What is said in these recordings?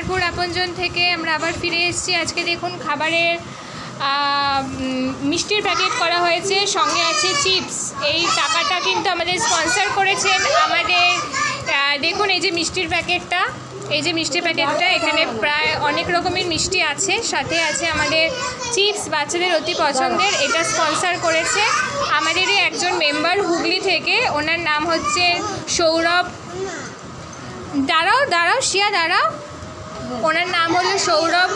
সোনারপুর আপনজন থেকে আমরা আবার ফিরে এসেছি। আজকে দেখুন খাবারের মিষ্টির প্যাকেট করা হয়েছে, সঙ্গে আছে চিপস। এই টাকাটা কিন্তু আমাদের স্পন্সর করেছেন আমাদের। দেখুন এই যে মিষ্টির প্যাকেটটা, এখানে প্রায় অনেক রকমের মিষ্টি আছে, সাথে আছে আমাদের চিপস, বাচ্চাদের অতি পছন্দের। এটা স্পন্সর করেছে আমাদেরই একজন মেম্বার হুগলি থেকে, ওনার নাম হচ্ছে সৌরভ। দাঁড়াও শিয়া দাঁড়াও, ওনার নাম হলো সৌরভ।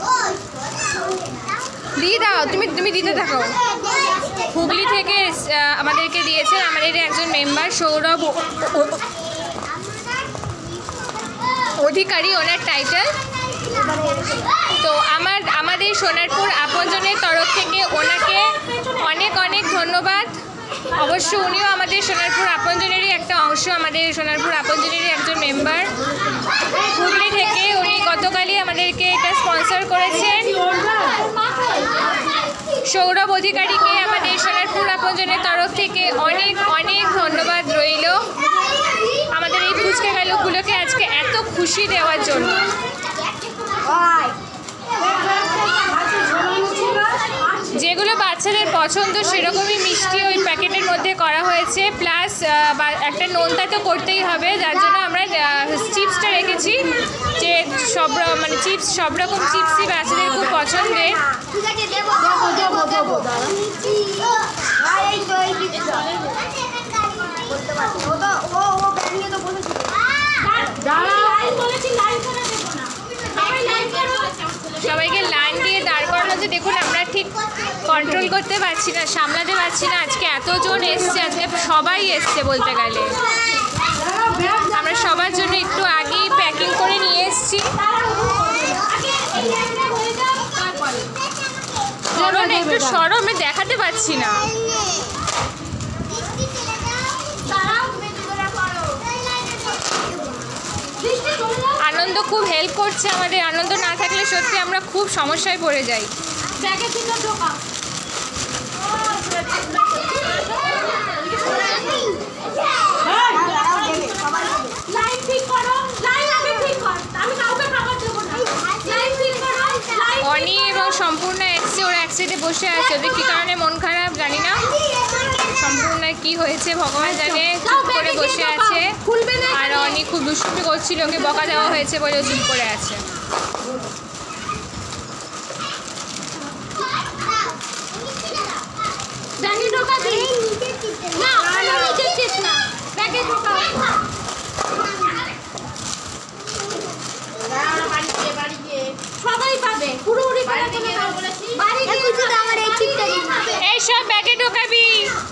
দিয়ে দাও, তুমি দিতে থাকো। হুগলি থেকে আমাদেরকে দিয়েছে আমাদের একজন মেম্বার সৌরভ অধিকারী, ওনার টাইটেল। তো আমাদের সোনারপুর আপনজনের তরফ থেকে ওনাকে অনেক অনেক ধন্যবাদ। অবশ্য উনিও আমাদের সোনারপুর আপনজনেরই একটা অংশ, আমাদের সোনারপুর আপনজনেরই একজন মেম্বার হুগলি থেকে। উনি গতকালই আমাদেরকে এটা স্পন্সর করেছেন। সৌরভ অধিকারীকে আমাদের সোনারপুর আপনজনের তরফ থেকে অনেক অনেক ধন্যবাদ রইল আমাদের এই ফুচকা গালুগুলোকে আজকে এত খুশি দেওয়ার জন্য। যেগুলো বাচ্চাদের পছন্দ সেরকমই মিষ্টি ওই প্যাকেটের মধ্যে করা হয়েছে, প্লাস একটা নোনতা তো করতেই হবে, যার জন্য আমরা চিপসটা রেখেছি। যে চিপস সব রকম চিপসই বাচ্চাদের খুব পছন্দের। সবাইকে লাইন দিয়ে দাঁড় করানো, যে দেখুন আমরা ঠিক কন্ট্রোল করতে পারছি না, সামলাতে পারছি না। আজকে এতজন এসছে, আজকে সবাই এসছে বলতে গেলে। আমরা সবার জন্য একটু আগেই প্যাকিং করে নিয়ে এসছি। একটু সরো, আমি দেখাতে পারছি না। আনন্দ খুব হেল্প করছে আমাদের। আনন্দ না থাকলে সত্যি আমরা খুব সমস্যায় পড়ে যাই। অনি এবং সম্পূর্ণা এসছে, ওরা একসাথে বসে আছে। ওদের কী কারণে মন খারাপ জানি না, সম্পূর্ণার কি হয়েছে ভগবান জানে, চুপ করে বসে আছে। আর অনি খুব দুষ্টুমি করছিল, ওকে বকা দেওয়া হয়েছে বলে চুপ করে আছে। সবাই পাবে, পুরোপুরি এই সব ব্যাগে ঢোকাবি।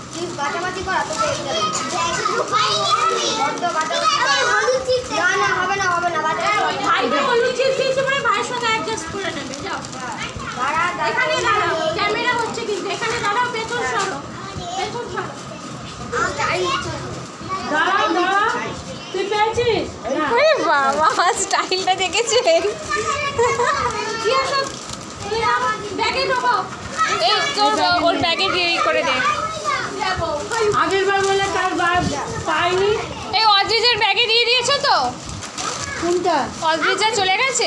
বাবা স্টাইলটা দেখেছেন? এই তোর ওর ব্যাগে দিয়ে করে দে। আগের বার বলে তার পাইনি। এই অদ্রিজের ব্যাগে দিয়ে দিয়েছো তো? কোনটা? অদ্রিজা চলে গেছে।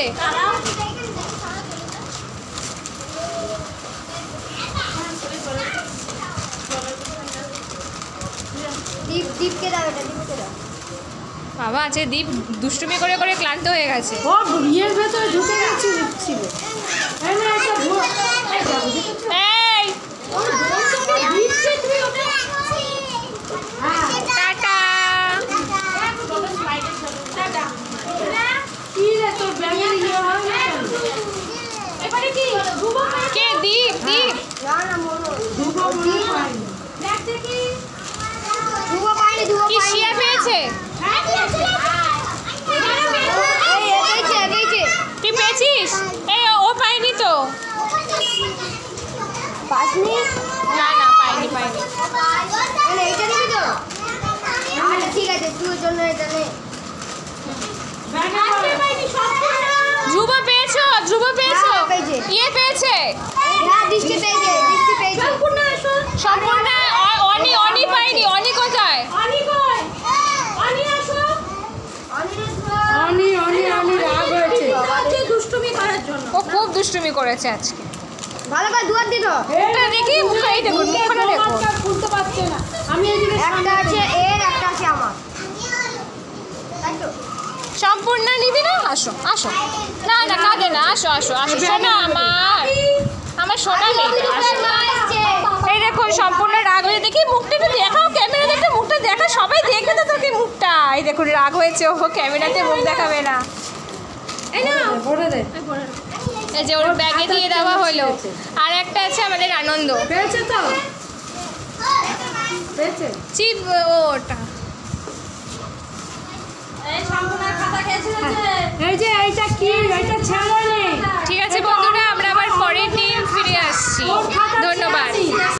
দীপকে দাও, এটা দীপকে দাও। বাবা আছে দীপ দুষ্টুমি করে করে ক্লান্ত হয়ে গেছে। ও ইয়ের ভেতরে ঢুকে গেছে ছিল। এই না একটা এই টাটা। কি রে তোর ব্যাগে ইয়ে হয় না? এবারে কি কে? দীপ। না না মোরো দুটো মনে পাইনি। দেখতে কি দুবো পাইনি, কি শিয়া পেয়েছে? তুই পেয়েছিস? এই ও পাইনি তো। পাসনি? না পাইনি। এইটা দিবি তো? আচ্ছা ঠিক আছে, তুই জন্য এটা নে। ধ্রুব পেয়েছো? হ্যাঁ, পেয়েছে। ইয়ে পেয়েছে? হ্যাঁ, দৃষ্টি পেয়েছে। সম্পূর্ণ। অনি পাইনি। অনি কোথায়? অনি রাগ হয়েছে। দুষ্টুমি করেছে আজকে। ভালো করে দুয়ার দিত। মুখটা দেখি, মুখটা এই দেখুন, মুখটা দেখুন। খুলতে পারছে না। আমি এদিকে একটা আছে এর, একটা আছে আমার। তাই তো? সম্পূর্ণ নিবি না? আসো আসো, না না কাঁদে না, আসো আসো আসো, সোনা আমার সোনা মেয়েটা, আসো। এই দেখুন সম্পূর্ণ রাগ হয়ে, দেখি মুখটা একটু দেখাও, ক্যামেরা দেখে মুখটা দেখা, সবাই দেখবে তো তোকে মুখটা। এই দেখুন রাগ হয়েছে, ও ক্যামেরাতে মুখ দেখাবে না। এই না, ভরে দে। এই যে ওর ব্যাগে দিয়ে দেওয়া হলো। আর একটা আছে আমাদের আনন্দ, পেয়েছে তো? পেয়েছে? চিপ ওটা। এই যে এইটা কি? এইটা ছেড়ে নে। ঠিক আছে বন্ধুরা, আমরা আবার পরের দিন ফিরে আসছি। ধন্যবাদ।